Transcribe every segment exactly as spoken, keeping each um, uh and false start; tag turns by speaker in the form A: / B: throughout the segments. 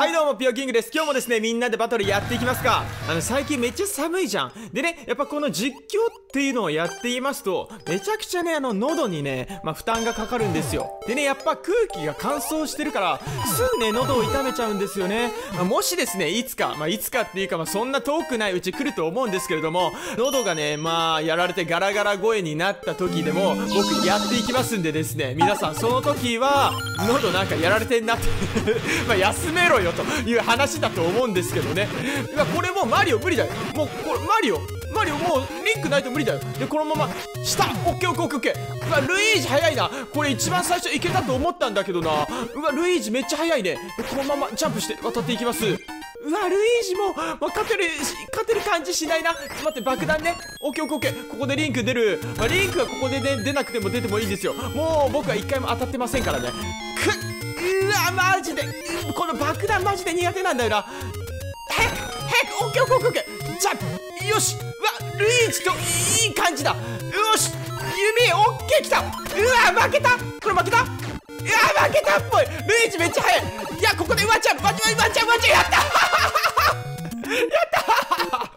A: はいどうもピオキングです。今日もですねみんなでバトルやっていきますか。あの最近めっちゃ寒いじゃん。でねやっぱこの実況っていうのをやっていますとめちゃくちゃねあの喉にねまあ負担がかかるんですよ。でねやっぱ空気が乾燥してるからすぐね喉を痛めちゃうんですよね。まあ、もしですねいつかまあいつかっていうかまあそんな遠くないうち来ると思うんですけれども、喉がねまあやられてガラガラ声になった時でも僕やっていきますんでですね、皆さんその時は喉なんかやられてんなってまあ休めろよという話だと思うんですけどね。いやこれもうマリオ無理だよ。もうこれマリオマリオもうリンクないと無理だよ。でこのまま下オッケーオッケーオッケー。うわルイージ早いな。これ一番最初いけたと思ったんだけどな。うわルイージめっちゃ早いね。でこのままジャンプして渡っていきます。うわルイージも、まあ、勝てる勝てる感じしないな。ちょっと待って爆弾ね。オッケーオッケーオッケー。ここでリンク出る、まあ、リンクはここで、ね、出なくても出てもいいんですよ。もう僕は一回も当たってませんからね。くっうわマジでこの爆弾マジで苦手なんだよな。早く早くオッケーオッケーオッケー。ジャンプよし。うわルイージといい感じだ。よし弓オッケーきた。うわ負けた。これ負けた。うわ負けたっぽい。ルイージめっちゃ速い。いやここでワンちゃんワンちゃんワンちゃんワンちゃんやったやった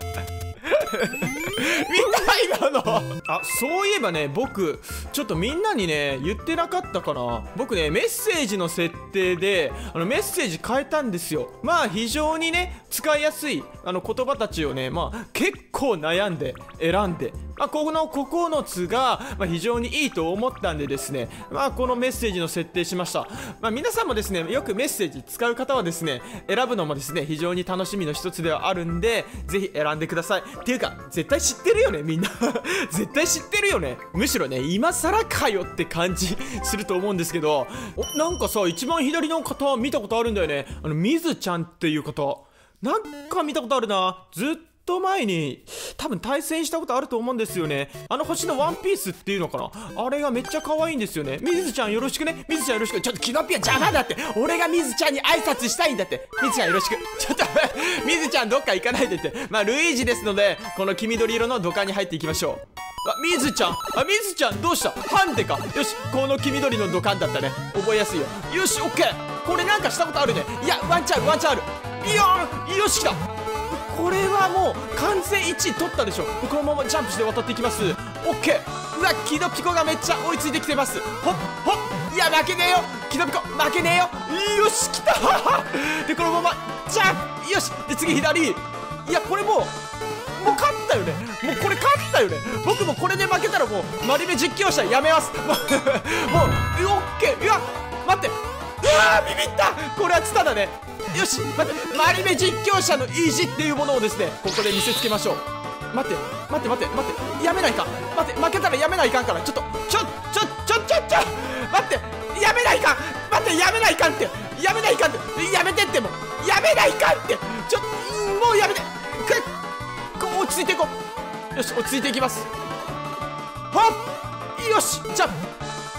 A: 見た今のあ、そういえばね僕ちょっとみんなにね言ってなかったかな。僕ねメッセージの設定であのメッセージ変えたんですよ。まあ非常にね使いやすいあの言葉たちをねまあ結構悩んで選んで、まあ、ここのここのつが、まあ、非常にいいと思ったんでですね、まあこのメッセージの設定しました。まあ皆さんもですねよくメッセージ使う方はですね選ぶのもですね非常に楽しみの一つではあるんで、ぜひ選んでください。っていうか絶対知ってるよねみんな絶対知ってるよね。むしろね今更かよって感じすると思うんですけど、おなんかさ一番左の方見たことあるんだよね。あのみずちゃんっていう方なんか見たことあるな。ずっと前に多分対戦したことあると思うんですよね。あの星のワンピースっていうのかな、あれがめっちゃ可愛いんですよね。みずちゃんよろしくね。みずちゃんよろしく。ちょっとキノピア邪魔だって。俺がみずちゃんに挨拶したいんだって。みずちゃんよろしく。ちょっとみずちゃんどっか行かないでって。まあルイージですのでこの黄緑色の土管に入っていきましょう。あ、みずちゃんあ、みずちゃんどうした。ハンデか。よしこの黄緑の土管だったね。覚えやすいよ。よしオッケー。これなんかしたことあるね。いやワンチャンワンチャンある。いやよし来た。これはもう完全いちい取ったでしょ。このままジャンプして渡っていきます。オッケー。うわキノピコがめっちゃ追いついてきてます。ほっほっ。いや負けねえよキノピコ負けねえよ。よし来たでこのままジャンプよしで次左。いやこれもうもう勝ったよね。もうこれ勝ったよね。僕もこれで負けたらもうマリメ実況者やめますもうもうオッケー。いや待ってうわービビった。これはツタだね。よし待ってマリメ実況者の意地っていうものをですねここで見せつけましょう。待って待って待って待ってやめないか。待って負けたらやめないかんから。ちょっとちょちょちょちょちょ待ってやめないかん。待ってやめないかんってやめないかんってやめてってもやめないかんってちょもうやめてくこう落ち着いていこう。よし落ち着いていきます。はっよしじゃあ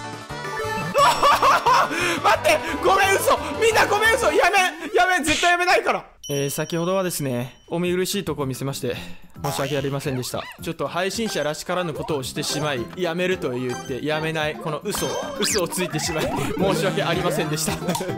A: 待ってごめん嘘みんなごめん嘘やめやめ絶対やめないから。えー、先ほどはですねお見苦しいとこを見せまして申し訳ありませんでした。ちょっと配信者らしからぬことをしてしまいやめると言ってやめないこの嘘嘘をついてしまい申し訳ありませんでした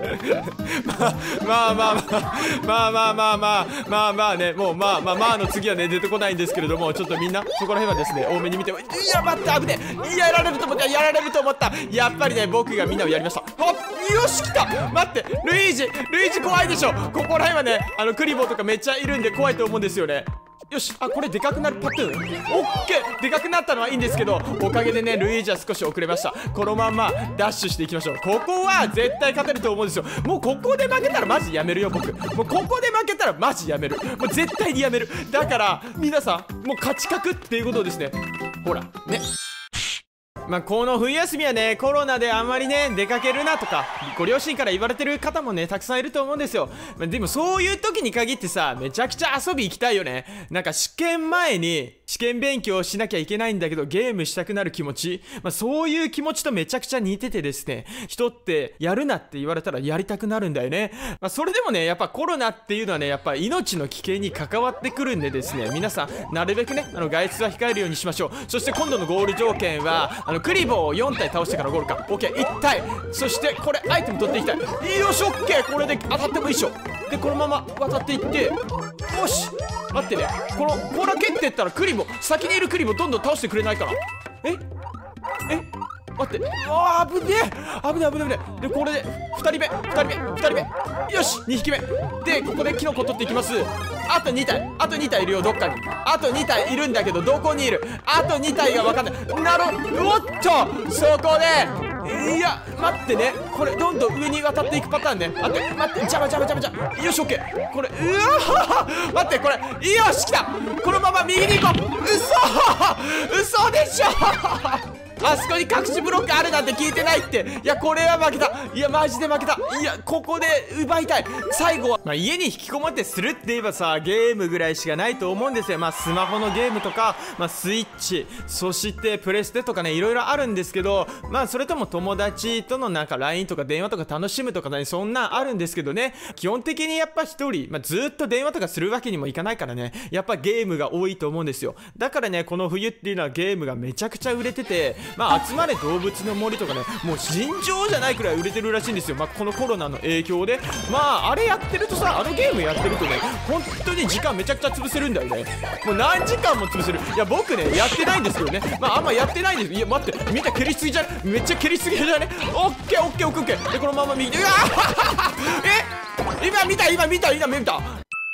A: まあまあまあまあまあまあまあまあまあまあねもうまあまあまあの次はね出てこないんですけれども、ちょっとみんなそこら辺はですね多めに見て。いや待って危ねえやられると思ったやられると思った。やっぱりね僕がみんなをやりました。あよし来た。待ってルイージルイージ怖いでしょ。ここら辺はねあのクリボーとかめっちゃいるんで怖いと思うんですよね。よしあこれでかくなるパトゥーンオッケー。でかくなったのはいいんですけどおかげでねルイージは少し遅れました。このまんまダッシュしていきましょう。ここは絶対勝てると思うんですよ。もうここで負けたらマジやめるよ僕。もうここで負けたらマジやめる。もう絶対にやめる。だから皆さんもう勝ち確っていうことをですねほらね。まあこの冬休みはねコロナであんまりね出かけるなとかご両親から言われてる方もねたくさんいると思うんですよ。まあ、でもそういう時に限ってさめちゃくちゃ遊び行きたいよね。なんか試験前に試験勉強しなきゃいけないんだけどゲームしたくなる気持ち、まあ、そういう気持ちとめちゃくちゃ似ててですね人ってやるなって言われたらやりたくなるんだよね。まあ、それでもねやっぱコロナっていうのはねやっぱ命の危険に関わってくるんでですね皆さんなるべくねあの外出は控えるようにしましょう。そして今度のゴール条件はあのクリボーをよん体倒してからゴールか。 OK いち体そしてこれアイテム取っていきたい。よし OK これで当たってもいいっしょ。 でこのまま渡っていって、よし待ってね、この甲羅蹴ってったらクリボー、先にいるクリボーどんどん倒してくれないかな。ええ待って、うわー危ねえ危ねえ危ねえ危ねえ。でこれでふたりめふたりめふたりめ、よしにひきめでここでキノコ取っていきます。あとにたいあとにたいいるよ、どっかにあとにたいいるんだけど、どこにいる、あとにたいが分かんない。なるおっとそこで、いや待ってね、これどんどん上に渡っていくパターンね。待って待って、ジャバジャバジャバジャバ、よしオッケー。これうわー待って、これよし来た、このまま右に行こう。うそ嘘でしょあそこに隠しブロックあるなんて聞いてないって。いやこれは負けた、いやマジで負けた。いやここで奪いたい。最後は、まあ、家に引きこもってするって言えばさ、ゲームぐらいしかないと思うんですよ。まあスマホのゲームとか、まあ、スイッチ、そしてプレステとかね、いろいろあるんですけど、まあそれとも友達とのなんか ライン とか電話とか楽しむとかね、そんなんあるんですけどね、基本的にやっぱ一人、まあ、ずっと電話とかするわけにもいかないからね、やっぱゲームが多いと思うんですよ。だからね、この冬っていうのはゲームがめちゃくちゃ売れてて、まあ集まれ動物の森とかね、もう尋常じゃないくらい売れてるらしいんですよ。まあこのコロナの影響で、まああれやってるとさ、あのゲームやってるとね、本当に時間めちゃくちゃ潰せるんだよね。もう何時間も潰せる。いや僕ねやってないんですけどね、まああんまやってないんです。いや待って、見た蹴りすぎじゃね、めっちゃ蹴りすぎじゃね。オッケーオッケーオッケーオッケー。でこのまま右で、うわえ今見た今見た今見た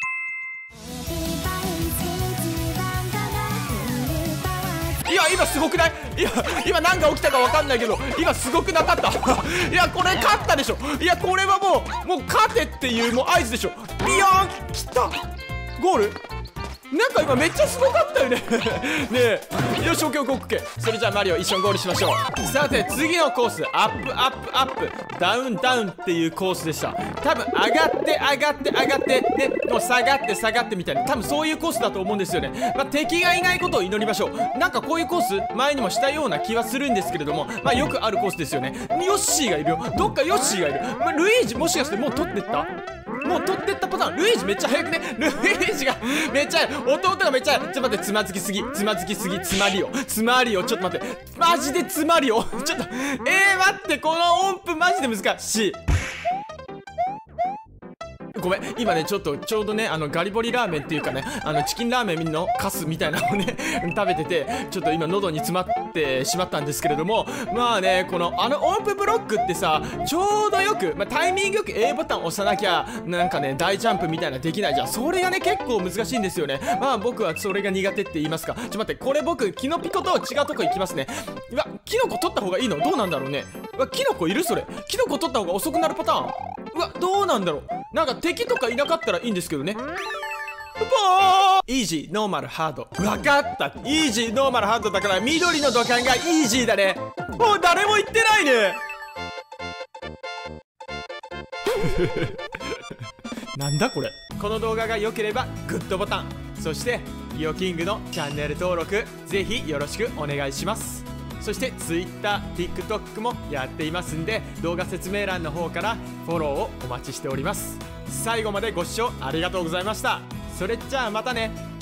A: いや今すごくない？いや今何が起きたか分かんないけど、今すごくなかったいやこれ勝ったでしょ。いやこれはもうもう勝てっていうもう合図でしょ。ビヨーンきたゴール。なんか今めっちゃすごかったよねねえ、よしオッケーオッケーオッケー。それじゃあマリオ一緒にゴールしましょう。さて次のコース、アップアップアップダウンダウンっていうコースでした。多分上がって上がって上がってでもう下がって下がってみたいな、多分そういうコースだと思うんですよね。まあ、敵がいないことを祈りましょう。なんかこういうコース前にもしたような気はするんですけれども、まあよくあるコースですよね。ヨッシーがいるよ、どっかヨッシーがいる、まあ、ルイージもしかしてもう取ってった、もう取ってったパターン。ルイージめっちゃ速くね、ルイージがめっちゃ速い、弟がめっちゃ速い。ちょっと待って、つまずきすぎつまずきすぎつまりよつまりよ、ちょっと待って、マジでつまりよちょっとえー、待って、この音符マジで難しい。ごめん今ねちょっとちょうどねあのガリボリラーメンっていうかね、あのチキンラーメンのカスみたいなのをね食べてて、ちょっと今喉に詰まってしまったんですけれども、まあねこのあの音符ブロックってさ、ちょうどよく、まあ、タイミングよく A ボタン押さなきゃなんかね大ジャンプみたいなできないじゃん。それがね結構難しいんですよね。まあ僕はそれが苦手って言いますか。ちょっと待って、これ僕キノピコと違うとこ行きますね。うわキノコ取った方がいいの？どうなんだろうね。うわキノコいる？それキノコ取った方が遅くなるパターン。うわどうなんだろう、なんか敵とかいなかったらいいんですけどね。イージーノーマルハード、分かった。イージーノーマルハードだから緑の土管がイージーだね。もう誰も言ってないねなんだこれ。この動画が良ければグッドボタン、そしてイオキングのチャンネル登録ぜひよろしくお願いします。そして Twitter、TikTok もやっていますんで、動画説明欄の方からフォローをお待ちしております。最後までご視聴ありがとうございました。それじゃあまたね。